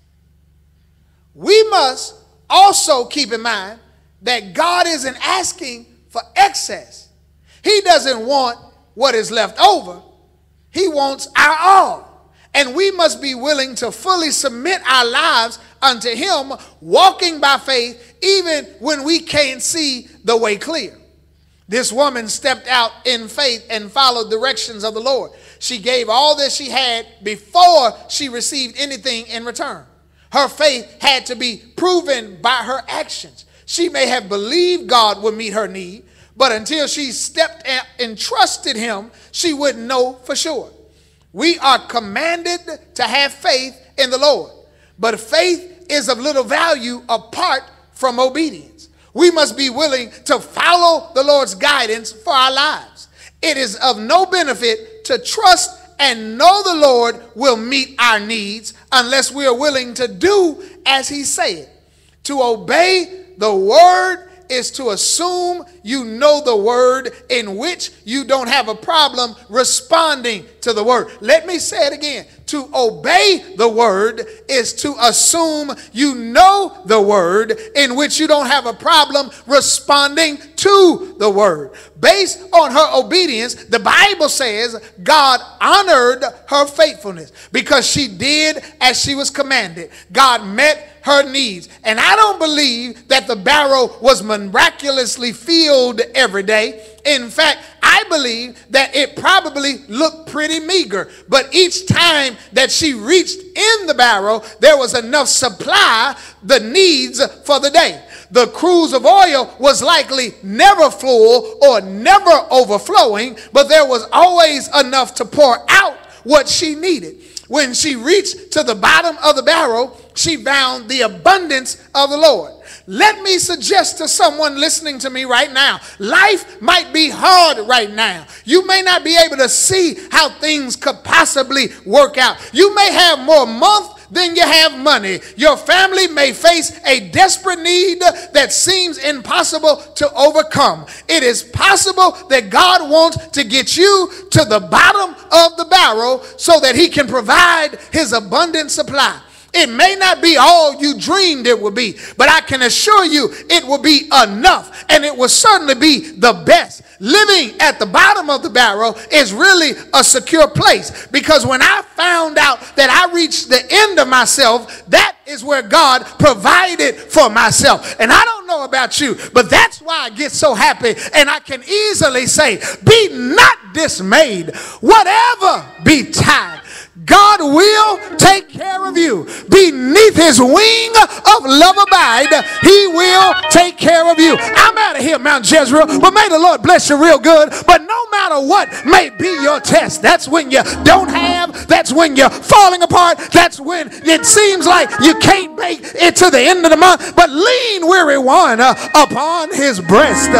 Speaker 1: We must also keep in mind that God isn't asking for excess. He doesn't want what is left over. He wants our all. And we must be willing to fully submit our lives unto him, walking by faith, even when we can't see the way clear. This woman stepped out in faith and followed directions of the Lord. She gave all that she had before she received anything in return. Her faith had to be proven by her actions. She may have believed God would meet her need, but until she stepped out and trusted him, she wouldn't know for sure. We are commanded to have faith in the Lord, but faith is of little value apart from obedience. We must be willing to follow the Lord's guidance for our lives. It is of no benefit to trust and know the Lord will meet our needs unless we are willing to do as he said. To obey the word is to assume you know the word, in which you don't have a problem responding to the word. Let me say it again. To obey the word is to assume you know the word, in which you don't have a problem responding to the word. Based on her obedience, the Bible says God honored her faithfulness because she did as she was commanded. God met her needs. And I don't believe that the barrel was miraculously filled every day. In fact, I believe that it probably looked pretty meager. But each time that she reached in the barrel, there was enough supply, the needs for the day. The cruse of oil was likely never full or never overflowing, but there was always enough to pour out what she needed. When she reached to the bottom of the barrel, she found the abundance of the Lord. Let me suggest to someone listening to me right now, life might be hard right now. You may not be able to see how things could possibly work out. You may have more month than you have money. Your family may face a desperate need that seems impossible to overcome. It is possible that God wants to get you to the bottom of the barrel so that he can provide his abundant supply. It may not be all you dreamed it would be, but I can assure you it will be enough, and it will certainly be the best. Living at the bottom of the barrel is really a secure place, because when I found out that I reached the end of myself, that is where God provided for myself. And I don't know about you, but that's why I get so happy, and I can easily say, be not dismayed, whatever betide, God will take care of you. Beneath his wing of love abide, he will take care of you. I'm out of here, Mount Jezreel, but may the Lord bless you real good. But no matter what may be your test, that's when you don't have, that's when you're falling apart, that's when it seems like you can't make it to the end of the month, but lean, weary one, upon his breast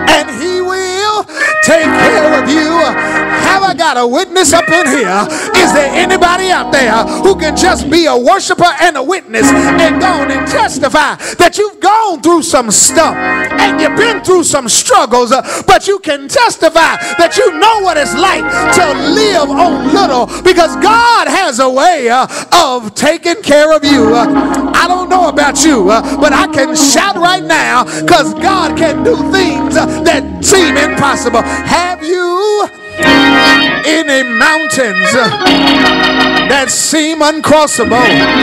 Speaker 1: and he will take care of you. Have I got a witness up in here? Is there anybody out there who can just be a worshiper and a witness and go on and testify that you've gone through some stuff and you've been through some struggles, but you can testify that you know what it's like to live on little, because God has a way of taking care of you. I don't know about you, but I can shout right now because God can do things that seem impossible. Have you any mountains that seem uncrossable?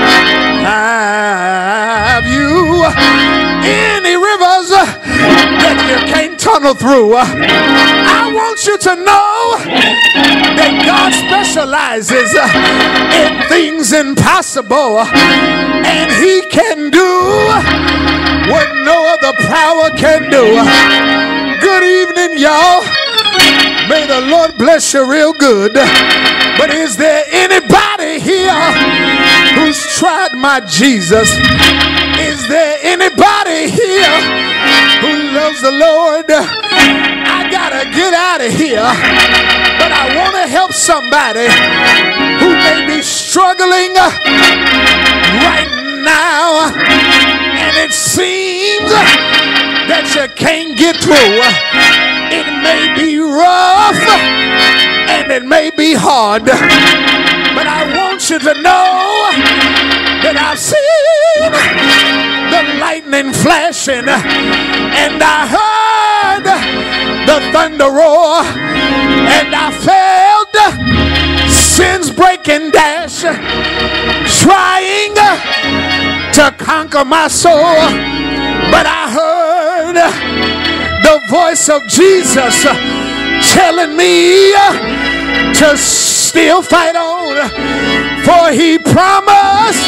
Speaker 1: Have you any rivers that you can't tunnel through? I want you to know that God specializes in things impossible, and he can do what no other power can do. Good evening, y'all. May the Lord bless you real good. But is there anybody here who's tried my Jesus? Is there anybody here who loves the Lord? I gotta get out of here, but I want to help somebody who may be struggling right now, and it seems that you can't get through. It may be rough and it may be hard, but I want you to know that I've seen the lightning flashing, and I heard the thunder roar, and I felt sin's breaking dash, trying to conquer my soul. But I heard the voice of Jesus telling me to still fight on, for he promised,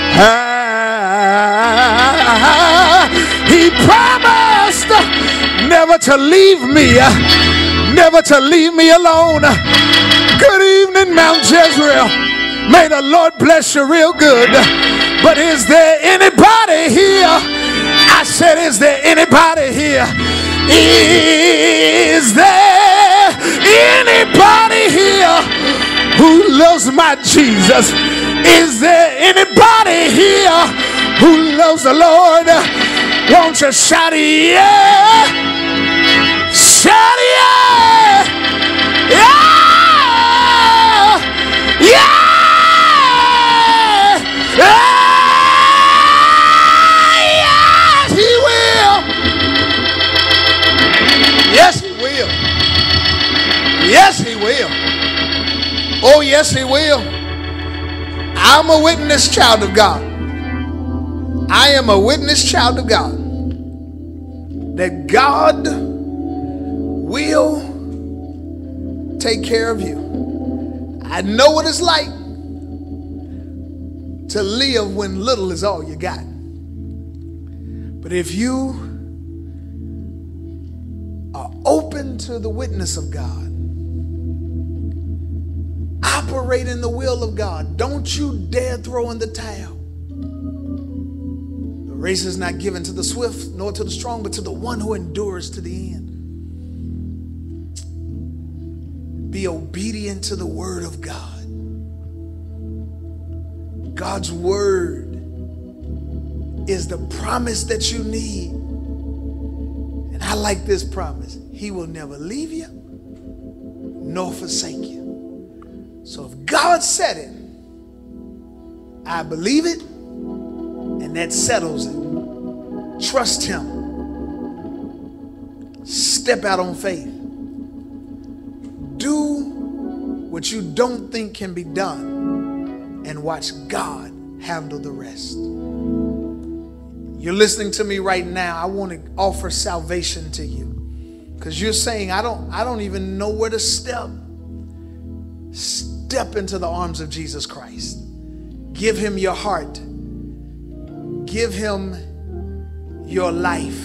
Speaker 1: never to leave me, never to leave me alone. Good evening, Mount Jezreel. May the Lord bless you real good. But is there anybody here? I said, is there anybody here? Is there anybody here who loves my Jesus? Is there anybody here who loves the Lord? Won't you shout yeah? Shout yeah! Yeah! Yeah! Yeah! Yes, he will. Yes, he will. Oh, yes, he will. I'm a witness, child of God. I am a witness, child of God, that God will take care of you. I know what it's like to live when little is all you got. But if you are open to the witness of God, operate in the will of God, don't you dare throw in the towel. The race is not given to the swift nor to the strong, but to the one who endures to the end. Be obedient to the word of God. God's word is the promise that you need. And I like this promise. He will never leave you nor forsake you. So if God said it, I believe it, and that settles it. Trust him. Step out on faith. Do what you don't think can be done, and watch God handle the rest. You're listening to me right now. I want to offer salvation to you, because you're saying, I don't even know where to step. Step into the arms of Jesus Christ. Give him your heart. Give him your life.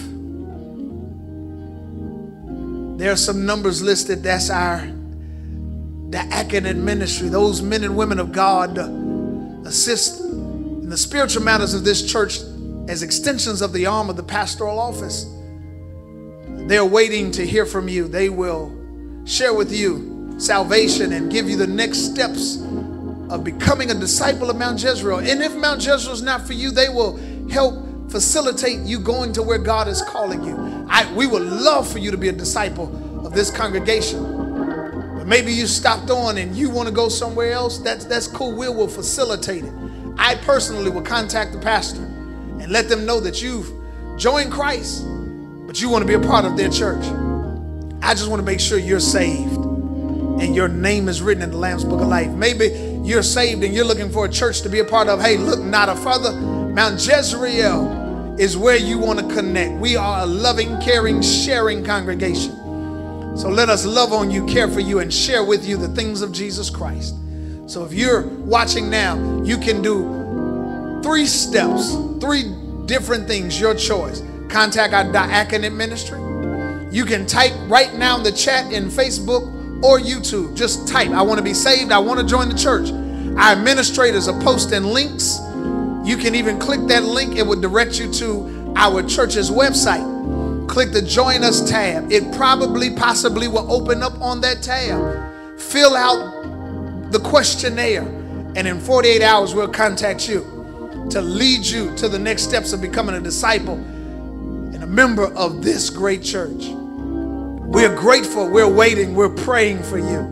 Speaker 1: There are some numbers listed. That's the DICON ministry. Those men and women of God assist in the spiritual matters of this church as extensions of the arm of the pastoral office. They're waiting to hear from you. They will share with you salvation and give you the next steps of becoming a disciple of Mount Jezreel. And if Mount Jezreel is not for you, they will help facilitate you going to where God is calling you. We would love for you to be a disciple of this congregation. But maybe you stopped on and you want to go somewhere else. That's cool. We will facilitate it. I personally will contact the pastor and let them know that you've joined Christ, but you want to be a part of their church. I just want to make sure you're saved and your name is written in the Lamb's Book of Life. Maybe you're saved and you're looking for a church to be a part of. Hey, look, not a further. Mount Jezreel is where you want to connect. We are a loving, caring, sharing congregation. So let us love on you, care for you, and share with you the things of Jesus Christ. So if you're watching now, you can do 3 steps, 3 different things, your choice. Contact our DICON ministry. You can type right now in the chat in Facebook or YouTube. Just type, I want to be saved, I want to join the church. Our administrators are posting links. You can even click that link. It will direct you to our church's website. Click the Join Us tab. It possibly will open up on that tab. Fill out the questionnaire, and in 48 hours we'll contact you to lead you to the next steps of becoming a disciple and a member of this great church. We're grateful, we're waiting, we're praying for you.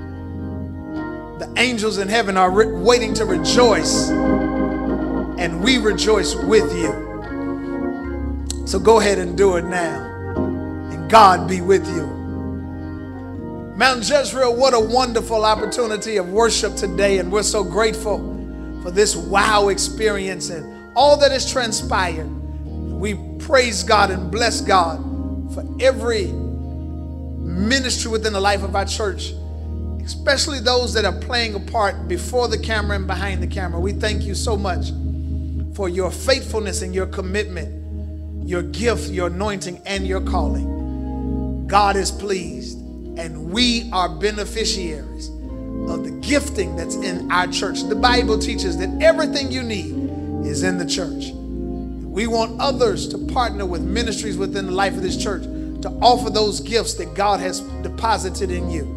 Speaker 1: The angels in heaven are waiting to rejoice, and we rejoice with you. So go ahead and do it now, and God be with you. Mount Jezreel, what a wonderful opportunity of worship today, and we're so grateful for this wow experience and all that has transpired. We praise God and bless God for every ministry within the life of our church, especially those that are playing a part before the camera and behind the camera. We thank you so much for your faithfulness and your commitment, your gift, your anointing, and your calling. God is pleased, and we are beneficiaries of the gifting that's in our church. The Bible teaches that everything you need is in the church. We want others to partner with ministries within the life of this church to offer those gifts that God has deposited in you.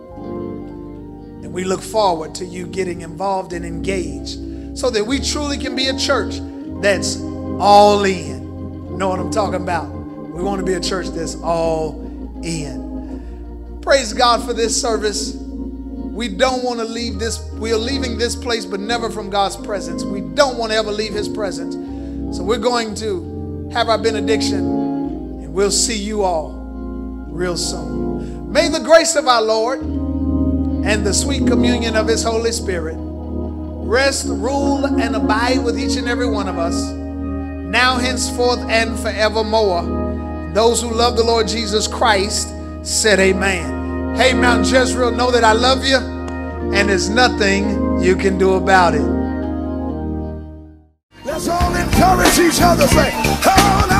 Speaker 1: And we look forward to you getting involved and engaged so that we truly can be a church that's all in. Know what I'm talking about? We want to be a church that's all in. Praise God for this service. We don't want to leave this. We are leaving this place, but never from God's presence. We don't want to ever leave his presence. So we're going to have our benediction, and we'll see you all real soon. May the grace of our Lord and the sweet communion of his Holy Spirit rest, rule, and abide with each and every one of us, now, henceforth, and forevermore. Those who love the Lord Jesus Christ said amen. Hey, Mount Jezreel, know that I love you, and there's nothing you can do about it.
Speaker 2: Let's all encourage each other. Say, hold on.